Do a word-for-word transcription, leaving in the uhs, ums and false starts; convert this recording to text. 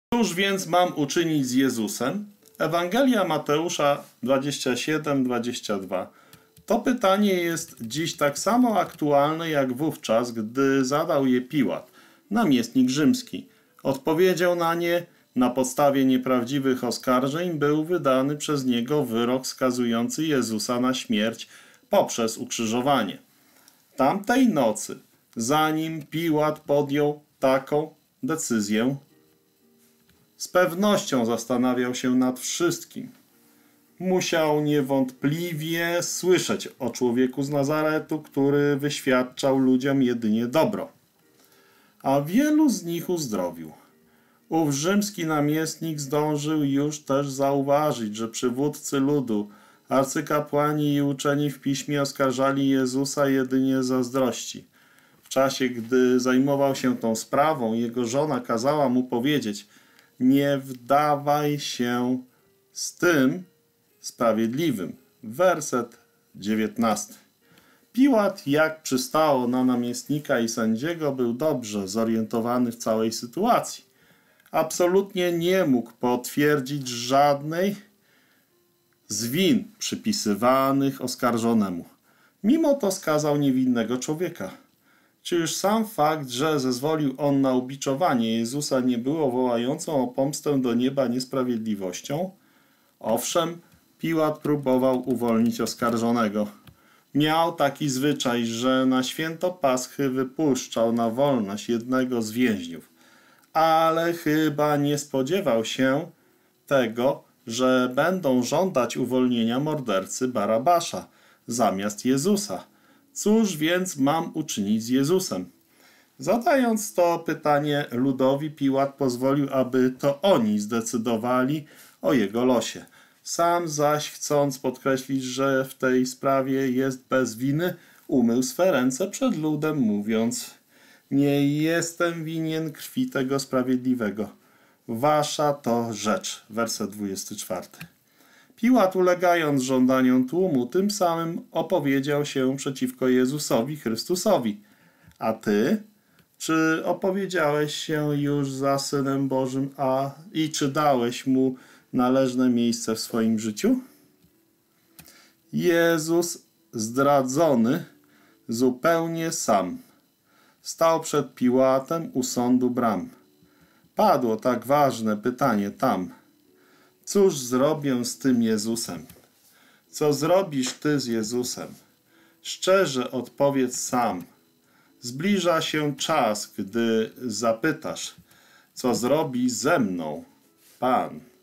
Cóż więc mam uczynić z Jezusem? Ewangelia Mateusza dwadzieścia siedem dwadzieścia dwa. To pytanie jest dziś tak samo aktualne jak wówczas, gdy zadał je Piłat, namiestnik rzymski. Odpowiedział na nie: na podstawie nieprawdziwych oskarżeń był wydany przez niego wyrok skazujący Jezusa na śmierć poprzez ukrzyżowanie. Tamtej nocy, zanim Piłat podjął taką decyzję, z pewnością zastanawiał się nad wszystkim. Musiał niewątpliwie słyszeć o człowieku z Nazaretu, który wyświadczał ludziom jedynie dobro, a wielu z nich uzdrowił. Ów rzymski namiestnik zdążył już też zauważyć, że przywódcy ludu, arcykapłani i uczeni w piśmie oskarżali Jezusa jedynie z zazdrości. W czasie, gdy zajmował się tą sprawą, jego żona kazała mu powiedzieć: nie wdawaj się z tym sprawiedliwym. Werset dziewiętnasty. Piłat, jak przystało na namiestnika i sędziego, był dobrze zorientowany w całej sytuacji. Absolutnie nie mógł potwierdzić żadnej z win przypisywanych oskarżonemu. Mimo to skazał niewinnego człowieka. Czy już sam fakt, że zezwolił on na ubiczowanie Jezusa, nie było wołającą o pomstę do nieba niesprawiedliwością? Owszem, Piłat próbował uwolnić oskarżonego. Miał taki zwyczaj, że na święto Paschy wypuszczał na wolność jednego z więźniów. Ale chyba nie spodziewał się tego, że będą żądać uwolnienia mordercy Barabasza zamiast Jezusa. Cóż więc mam uczynić z Jezusem? Zadając to pytanie ludowi, Piłat pozwolił, aby to oni zdecydowali o jego losie. Sam zaś, chcąc podkreślić, że w tej sprawie jest bez winy, umył swe ręce przed ludem, mówiąc: nie jestem winien krwi tego sprawiedliwego. Wasza to rzecz. Werset dwudziesty czwarty. Piłat, ulegając żądaniom tłumu, tym samym opowiedział się przeciwko Jezusowi Chrystusowi. A ty? Czy opowiedziałeś się już za Synem Bożym, a i czy dałeś Mu należne miejsce w swoim życiu? Jezus, zdradzony zupełnie sam, stał przed Piłatem u sądu bram. Padło tak ważne pytanie tam: cóż zrobię z tym Jezusem? Co zrobisz ty z Jezusem? Szczerze odpowiedz sam. Zbliża się czas, gdy zapytasz: co zrobi ze mną Pan?